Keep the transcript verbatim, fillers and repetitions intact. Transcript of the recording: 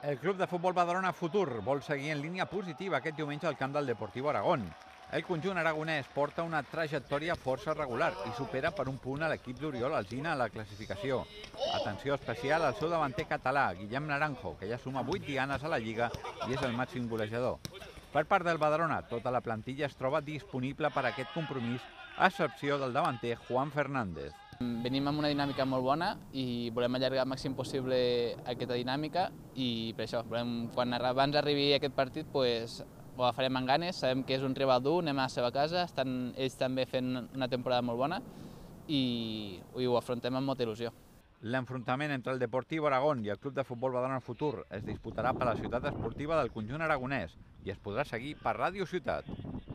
El Club de Futbol Badalona Futur vol seguir en línia positiva aquest diumenge al camp del Deportivo Aragón. El conjunt aragonès porta una trajectòria força regular i supera per un punt a l'equip d'Oriol Alsina a la classificació. Atenció especial al seu davanter català, Guillem Naranjo, que ja suma vuit dianes a la Lliga i és el màxim golejador. Per part del Badalona, tota la plantilla es troba disponible per a aquest compromís, a excepció del davanter Juan Fernández. Venim amb una dinàmica molt bona i volem allargar el màxim possible aquesta dinàmica i per això, volem, quan abans arribi aquest partit, pues, ho agafarem amb ganes, sabem que és un rival dur, anem a la seva casa, estan ells també fent una temporada molt bona i, i ho afrontem amb molta il·lusió. L'enfrontament entre el Deportivo Aragón i el Club de Futbol Badalona Futur es disputarà per la ciutat esportiva del conjunt aragonès i es podrà seguir per Ràdio Ciutat.